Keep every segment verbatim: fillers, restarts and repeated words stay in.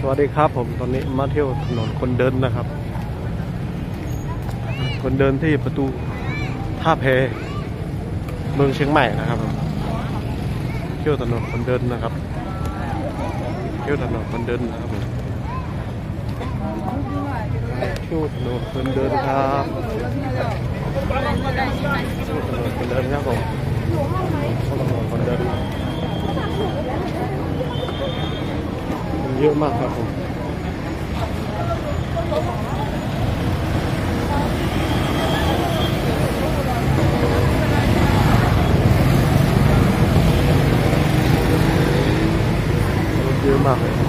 สวัสดีครับผมตอนนี้มาเที่ยวถนนคนเดินนะครับคนเดินที่ประตูท่าแพเมืองเชียงใหม่นะครับเที่ยวถนนคนเดินนะครับเที่ยวถนนคนเดินนะครับผมเที่ยวถนนคนเดินครับเที่ยวถนนคนเดินครับผมเที่ยวถนนคนเดินเยอะมากครับผมเยอะมากเลย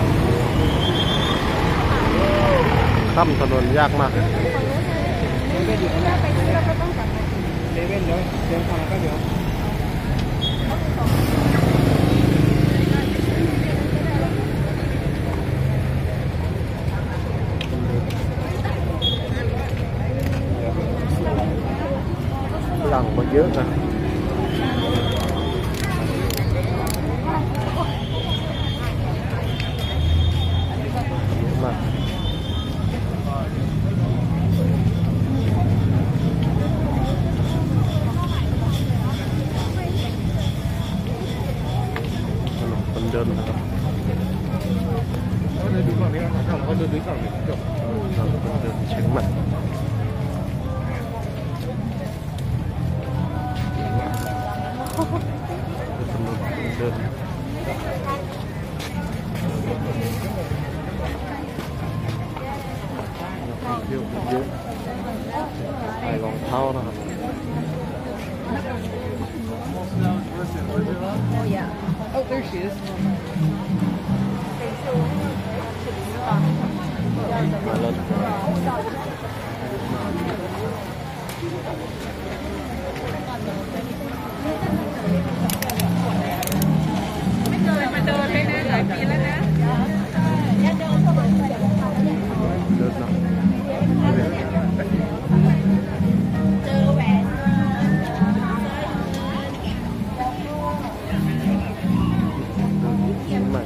ข้ามถนนยากมากเลยเลเว่นอยู่นะเลเว่นเดี๋ยวเดินทางก็เดี๋ยวหลังมาเยอะนะมากคนเดินนะครับเราดูฝั่งนี้นะครับเราดูฝั่งนี้จบเราเดินเชียงใหม่เดินเที่ยวเยอะใส่รองเท้านะครับ Oh, there she is. มาแล้วไม่เคยมาเดินเลยนะหลายปีแล้วนะเดินนะเจอแหวนเชียงใหม่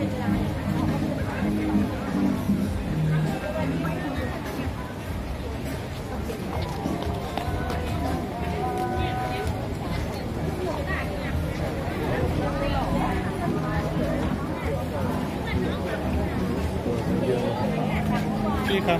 พี่ครับ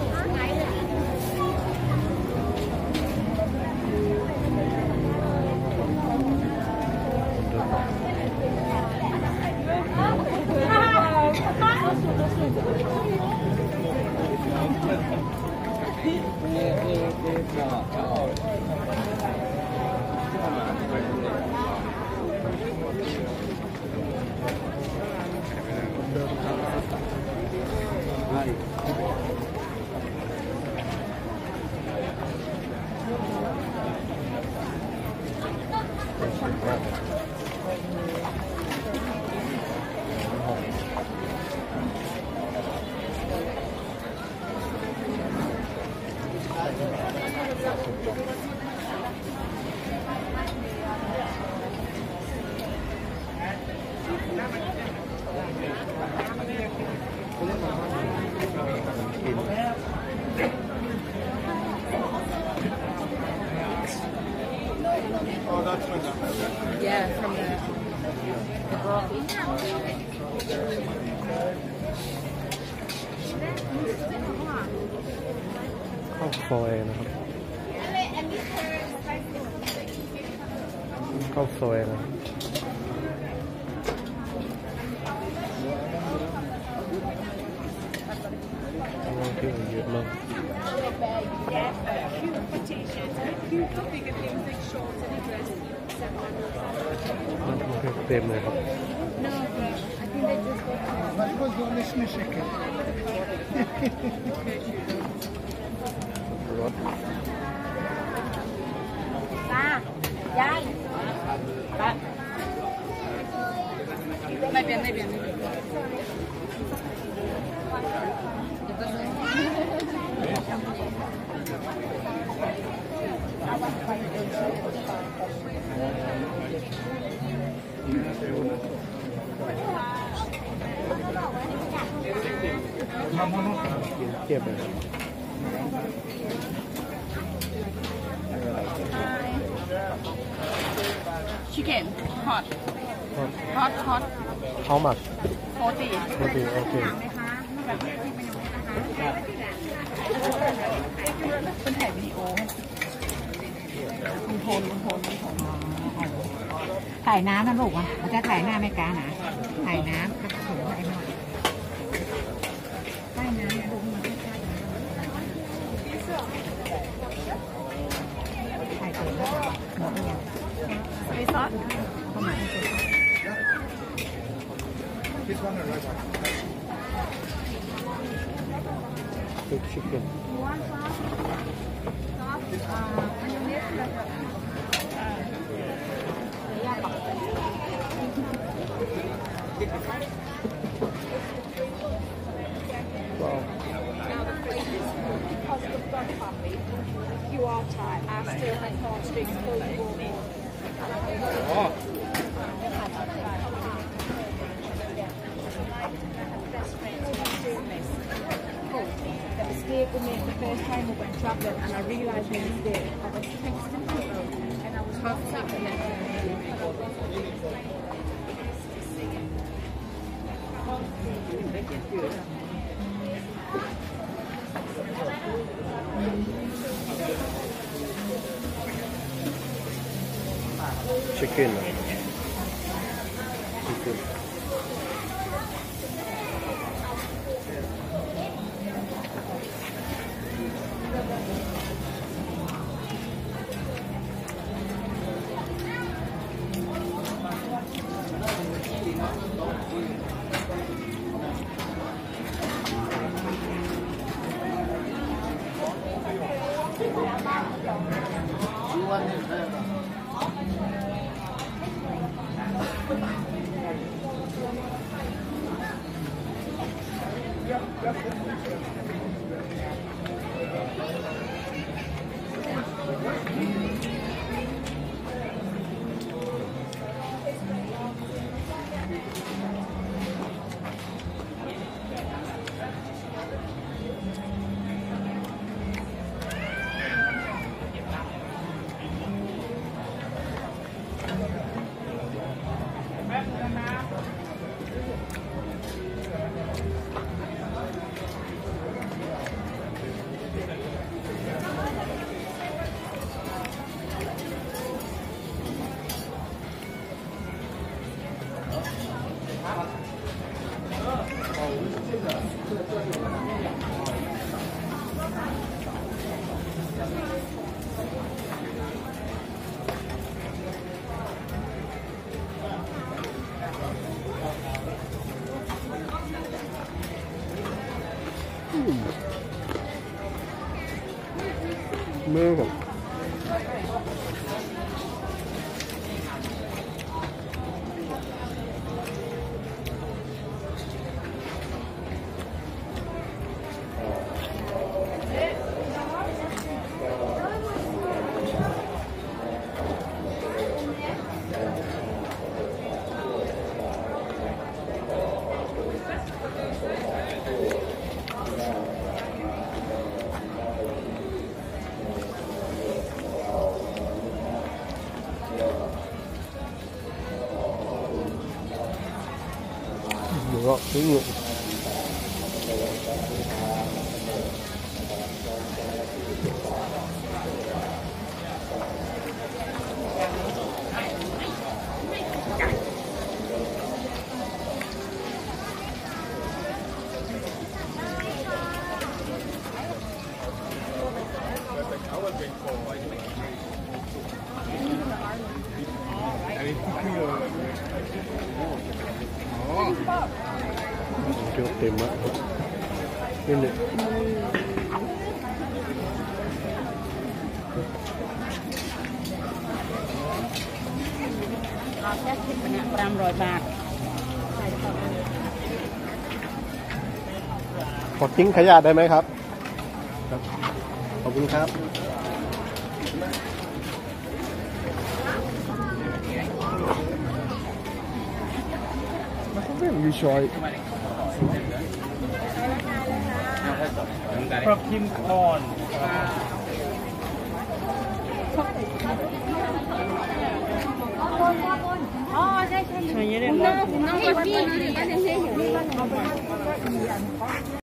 Yeah, from the the broccoli. ข้าวซอยนะครับข้าวซอยนะที่เยอะมากเต็มเลยครับรถป้ายายป้าไม่เปลี่ยนไม่เปลี่ยนไม่เปลี่ยนเก็บเลยครับ chicken hot hot hot how much โฟร์ตี้โอเคโอเคเป็นถ่ายวิดีโอคุณโทนคุณโทนคุณโทนถ่ายน้ำนะลูกอ่ะมันจะถ่ายหน้าไม่กล้านะถ่ายน้ำกระสุนไอ้หน่อยใต้น้ำนะลูกมันไม่ใช่ถ่ายตัวหมดยังรีสอร์ทเข้ามาที่สุดคือชิคเก้น ว้าวคิวอาร์ถ่ายอาร์สเตอร์ไฮทอร์สตริงโคลโบอ๋อ The mistake we made the first time we went traveling, and I realized my mistake. I was texting people, and I was WhatsApp and then. ชิคเก้นเหรอชิคเก้น มือผมหรือว่าซื้อ เกี่ยวเต็มอ่ะนี่เนี่ยเอาแค่สิบเนี่ยสามร้อยบาทขอทิ้งขยะได้ไหมครับครับขอบคุณครับ You try. ปลาคิมคอนอ๋อใช่ใช่ใช่